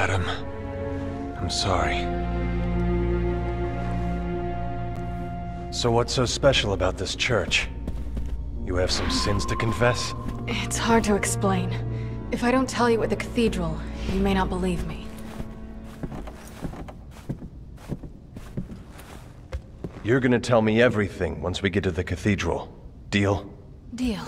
Adam. I'm sorry. So what's so special about this church? You have some sins to confess? It's hard to explain. If I don't tell you at the cathedral, you may not believe me. You're gonna tell me everything once we get to the cathedral. Deal? Deal.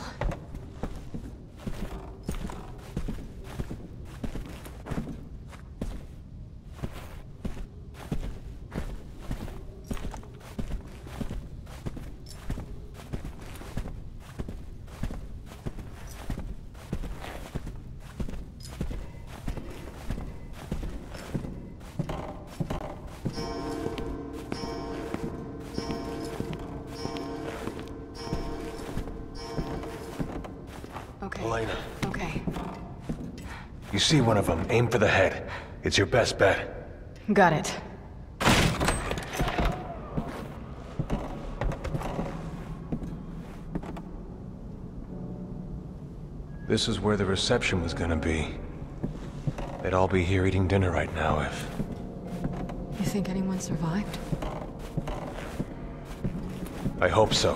Okay. Elena. Okay. You see one of them, aim for the head. It's your best bet. Got it. This is where the reception was gonna be. They'd all be here eating dinner right now if... You think anyone survived? I hope so.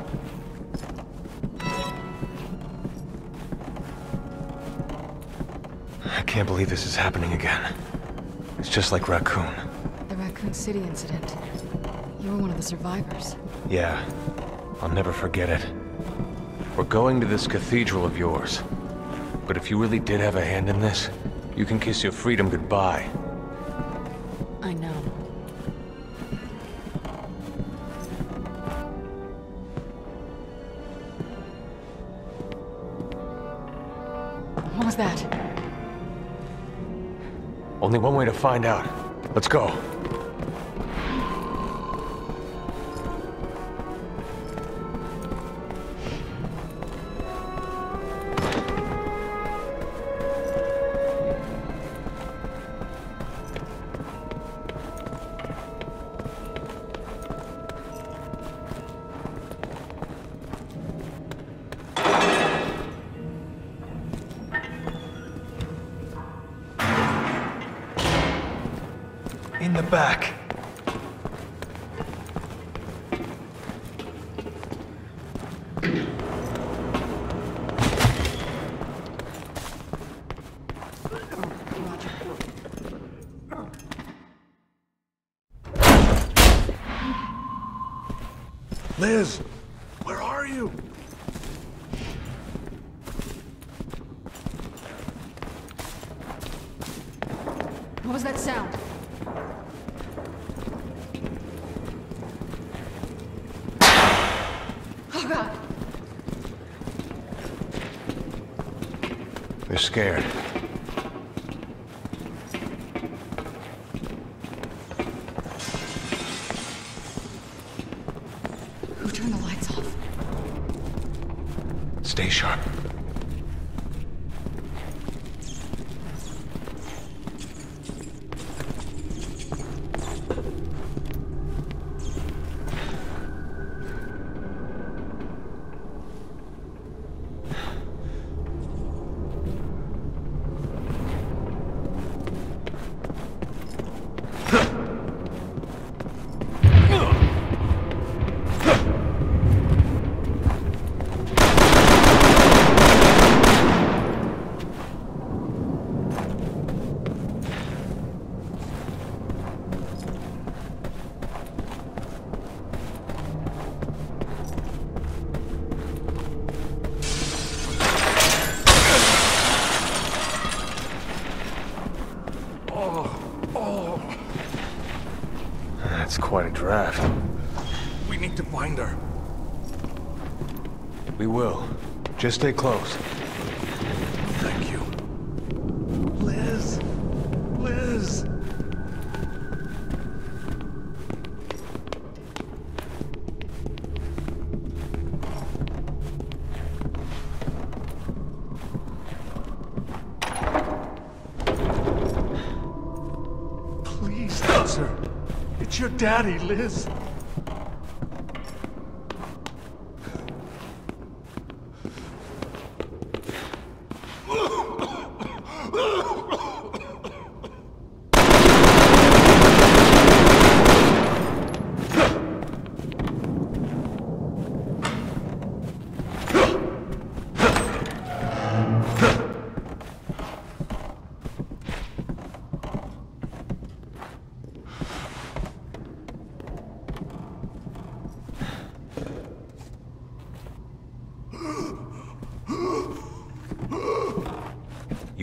I can't believe this is happening again. It's just like Raccoon. The Raccoon City incident. You were one of the survivors. Yeah, I'll never forget it. We're going to this cathedral of yours. But if you really did have a hand in this, you can kiss your freedom goodbye. I know. What was that? Only one way to find out. Let's go. In the back. Liz, where are you? What was that sound? Oh God! They're scared. Who turned the lights off? Stay sharp. That's quite a draft. We need to find her. We will. Just stay close. Thank you. Liz! Liz! Please answer. It's your daddy, Liz.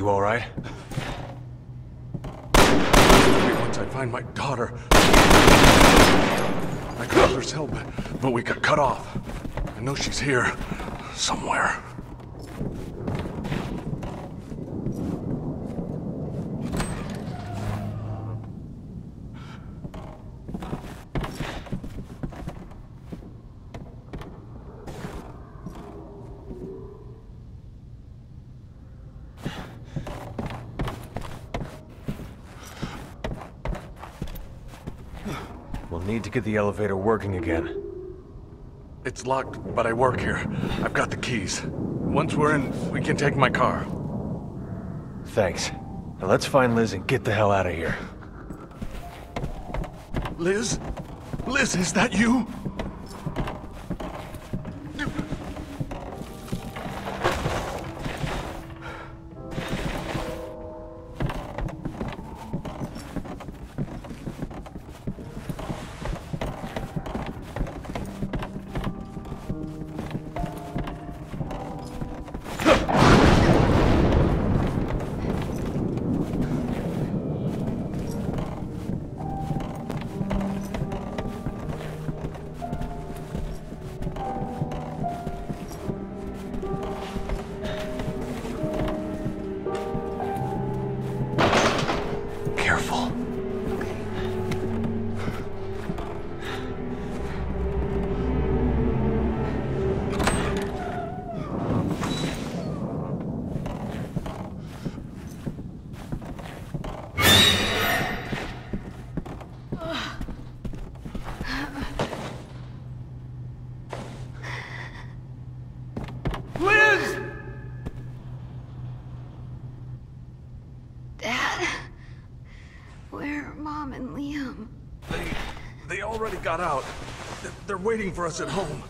You all right? Maybe once I find my daughter, my brother's help, but we got cut off. I know she's here, somewhere. We'll need to get the elevator working again. It's locked, but I work here. I've got the keys. Once we're in, we can take my car. Thanks. Now let's find Liz and get the hell out of here. Liz? Liz, is that you? Careful. Liz! Dad? Where are Mom and Liam? They already got out. They're waiting for us at home.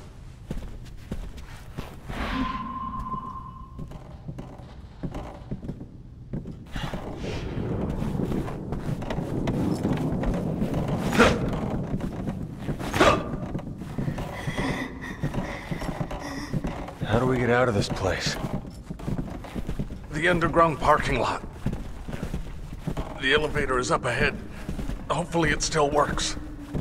How do we get out of this place? The underground parking lot. The elevator is up ahead. Hopefully it still works.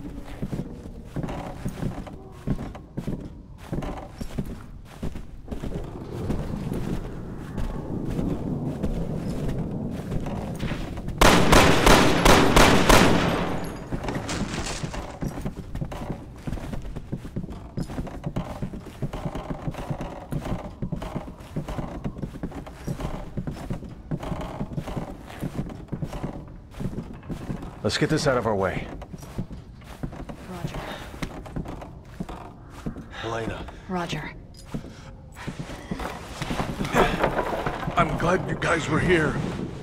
Let's get this out of our way. Roger. Elena. Roger. I'm glad you guys were here.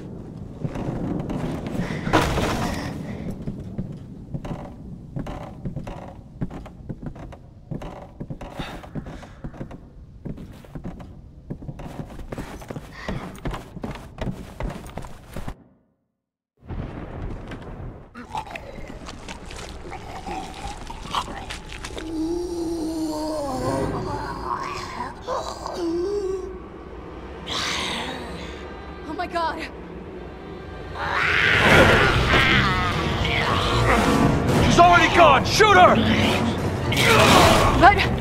Oh my god! She's already gone! Shoot her! But...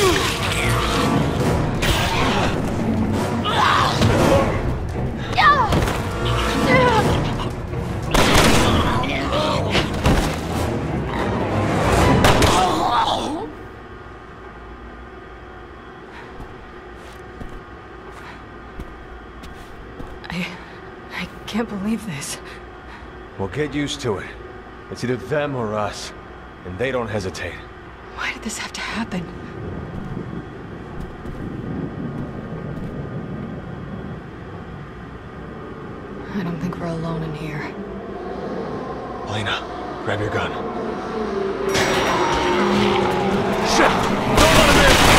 I can't believe this. We'll get used to it. It's either them or us. And they don't hesitate. Why did this have to happen? I don't think we're alone in here. Elena, grab your gun. Shit! Don't let him in!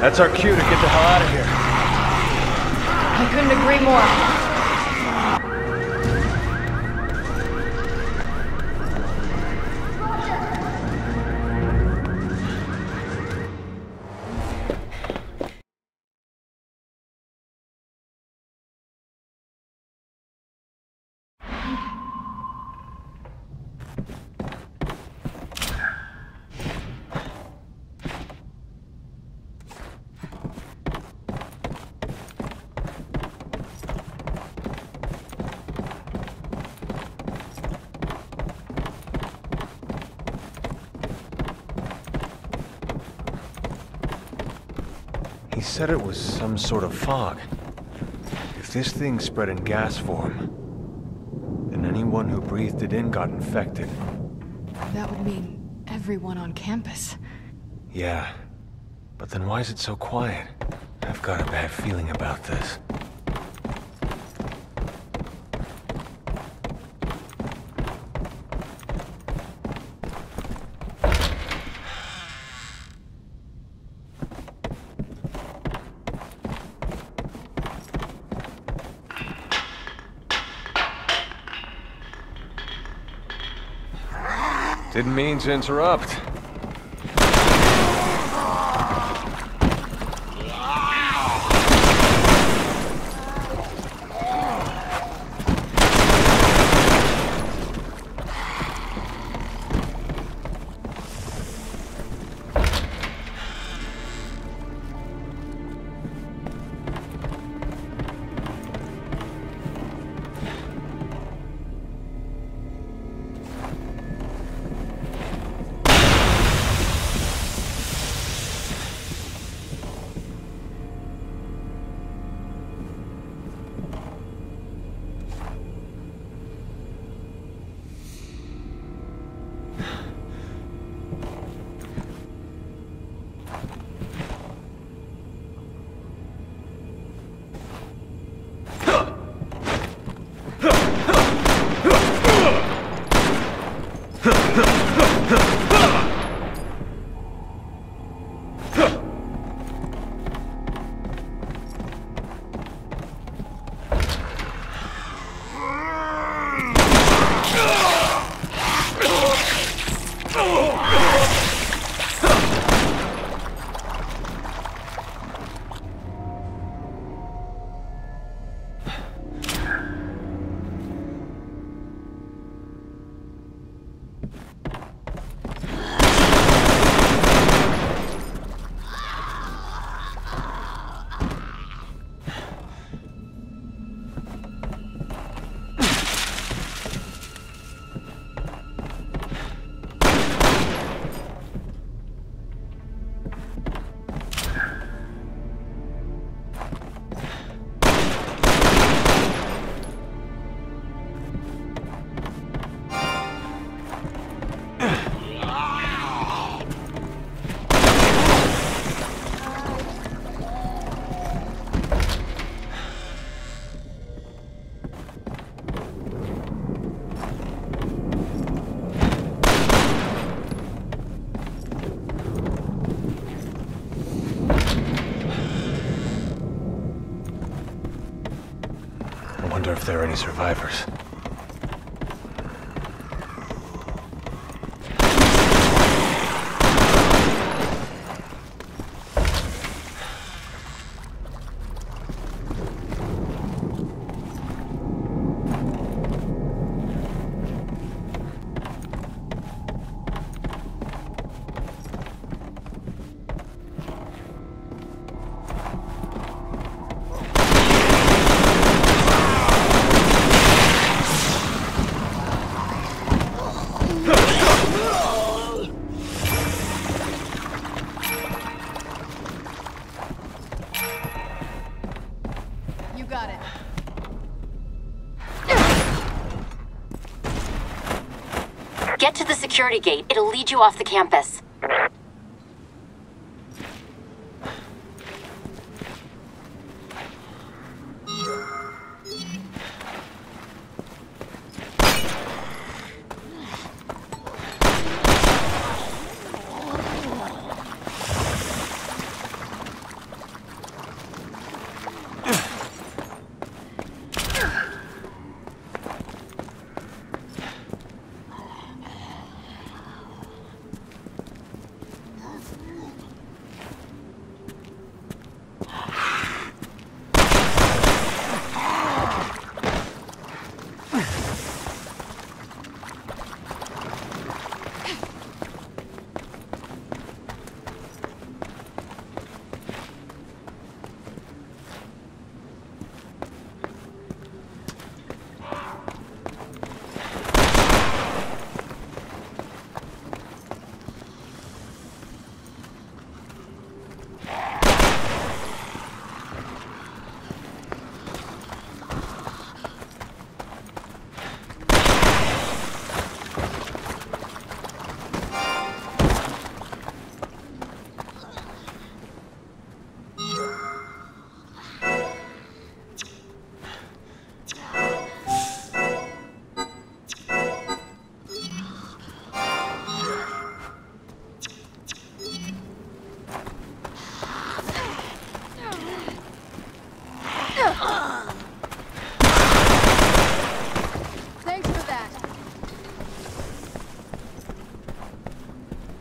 That's our cue to get the hell out of here. I couldn't agree more. He said it was some sort of fog. If this thing spread in gas form, then anyone who breathed it in got infected. That would mean everyone on campus. Yeah, but then why is it so quiet? I've got a bad feeling about this. Didn't mean to interrupt. I wonder if there are any survivors. Get to the security gate. It'll lead you off the campus.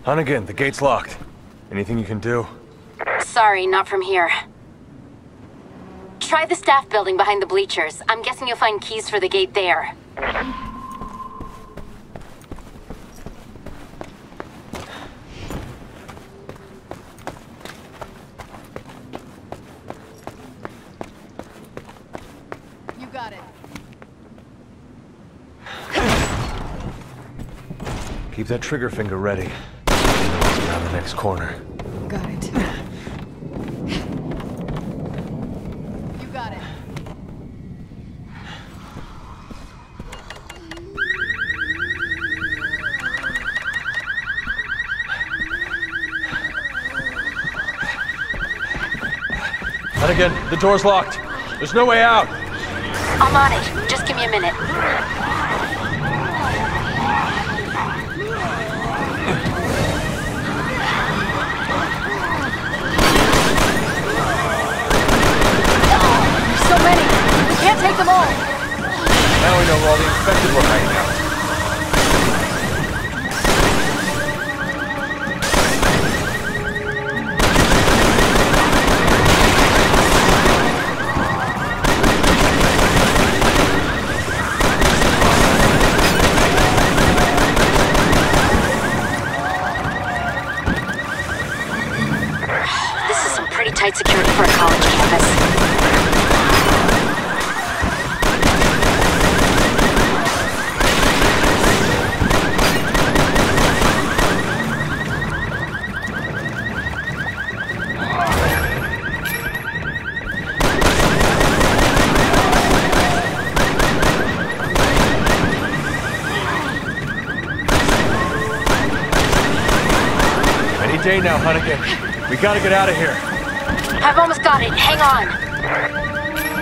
Hunnigan, the gate's locked. Anything you can do? Sorry, not from here. Try the staff building behind the bleachers. I'm guessing you'll find keys for the gate there. You got it. Keep that trigger finger ready. You know what's around the next corner. Got it. You got it. Hunnigan, the door's locked. There's no way out. I'm on it. Just give me a minute. So many! We can't take them all! Now we know where all the infected were hanging out. This is some pretty tight security for a college campus. Any day now, Hunnigan. We gotta get out of here. I've almost got it. Hang on.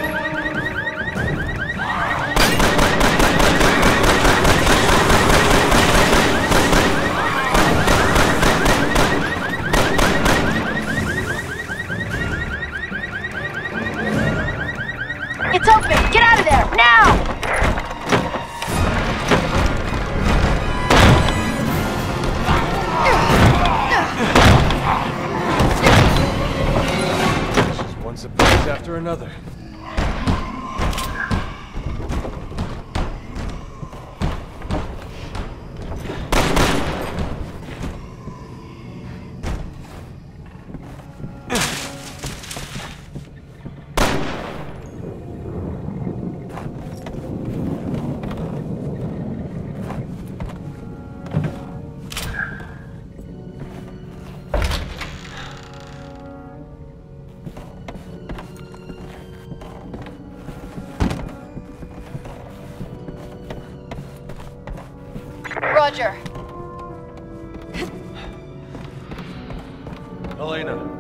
It's open! Get out of there! Now! One surprise after another. Roger. Elena.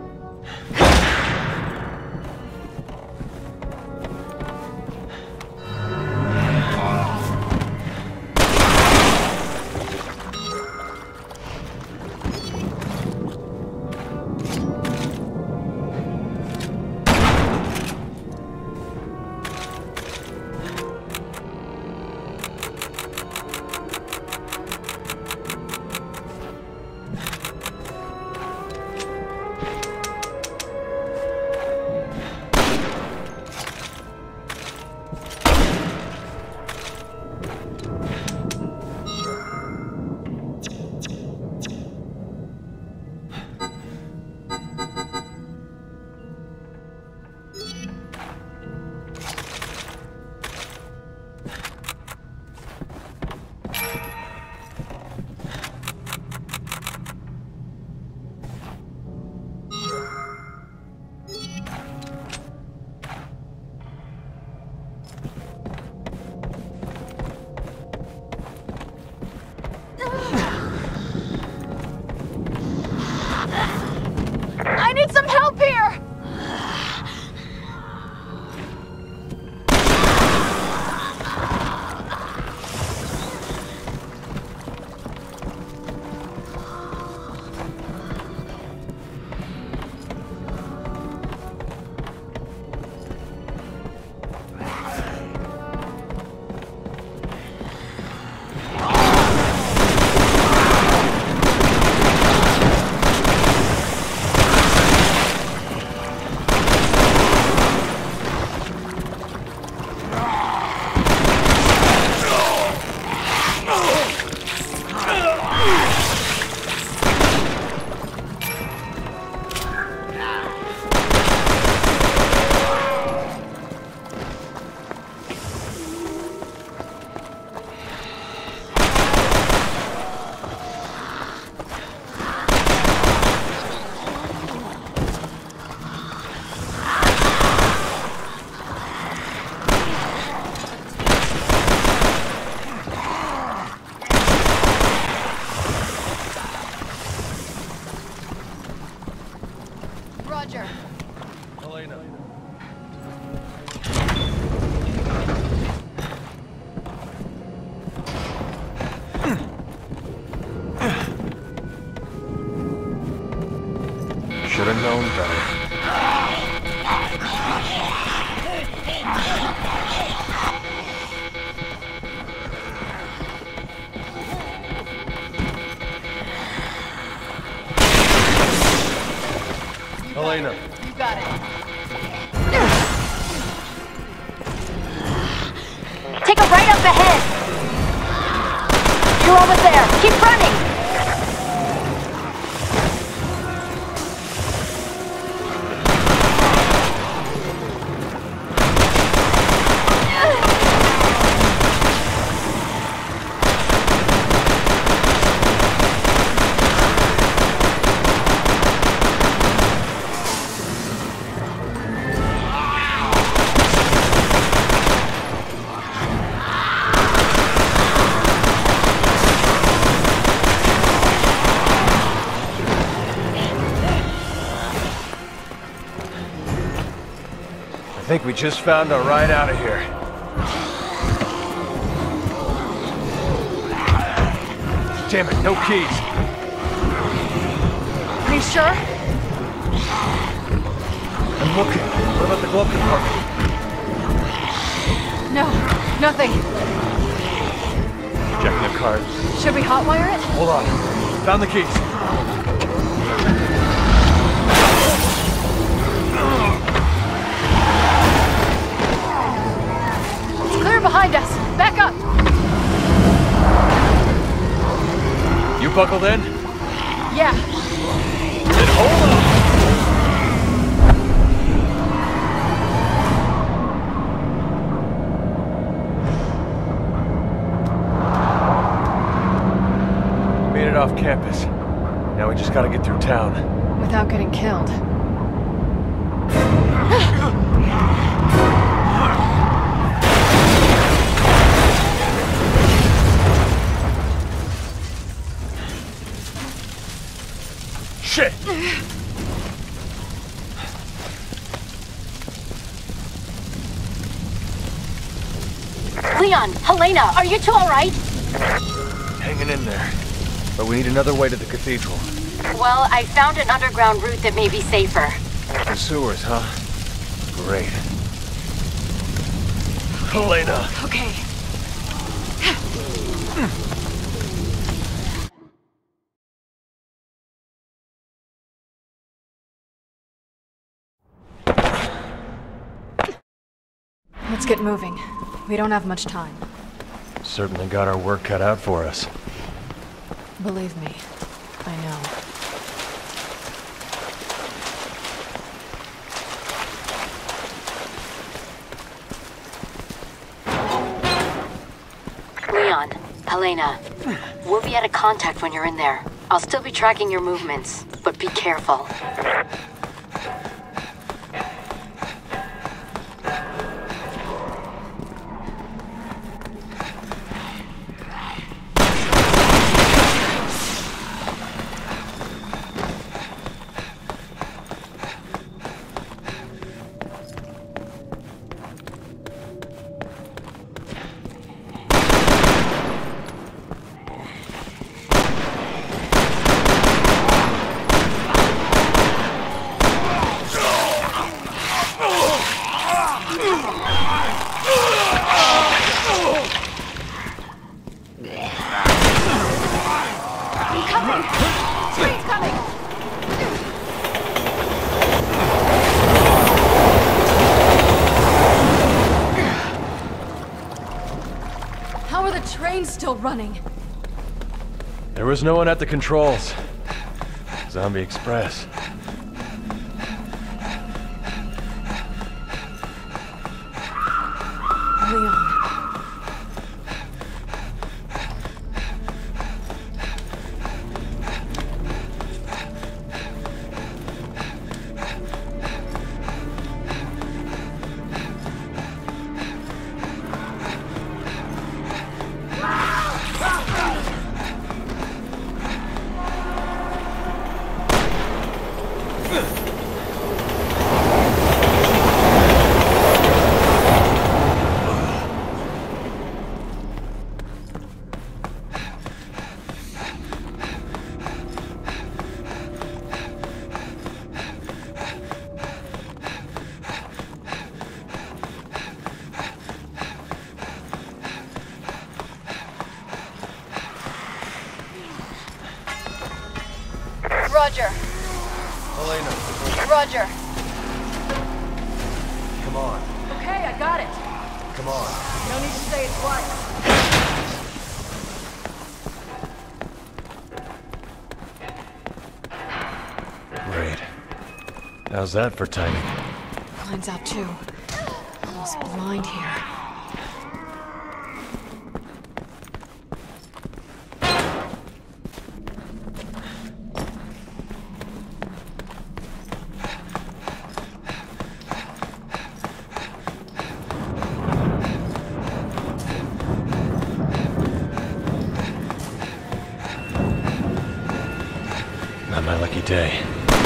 better. Helena. You got it. Take a right up ahead. You're almost there. Keep running. I think we just found a ride out of here. Damn it, no keys. Are you sure? I'm looking. What about the glove compartment? No, nothing. Checking the card. Should we hotwire it? Hold on. Found the keys. It's clear behind us. Back up. You buckled in? Yeah. Then hold on. Made it off campus. Now we just gotta get through town. Without getting killed. Shit! Leon, Helena, are you two all right? Hanging in there. But we need another way to the cathedral. Well, I found an underground route that may be safer. The sewers, huh? Great. Helena! Okay. Let's get moving. We don't have much time. Certainly got our work cut out for us. Believe me, I know. Leon, Helena, we'll be out of contact when you're in there. I'll still be tracking your movements, but be careful. How are the trains still running? There was no one at the controls. Zombie Express. Leon. Roger. Elena, Roger. come on. Okay, I got it. Come on. No need to say it twice. Great. How's that for timing? Mine's out too. Almost blind here. Not my lucky day.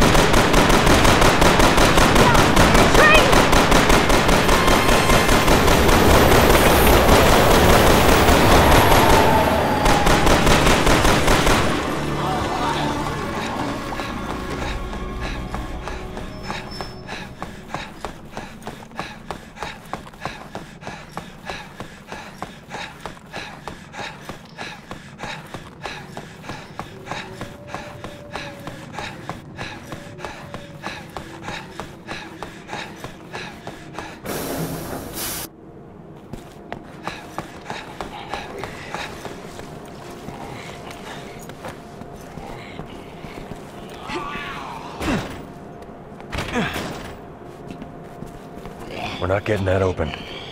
We're not getting that open.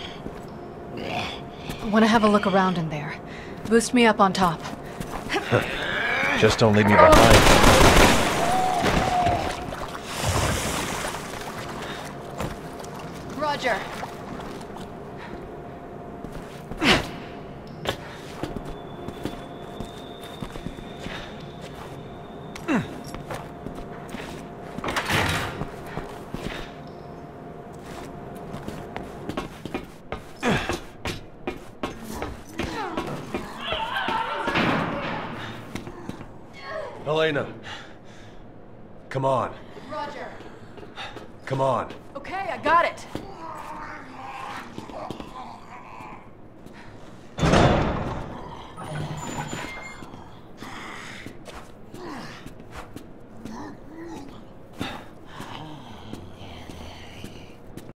I want to have a look around in there. Boost me up on top. Just don't leave me behind. Roger. Elena, come on. Roger. Come on. Okay, I got it.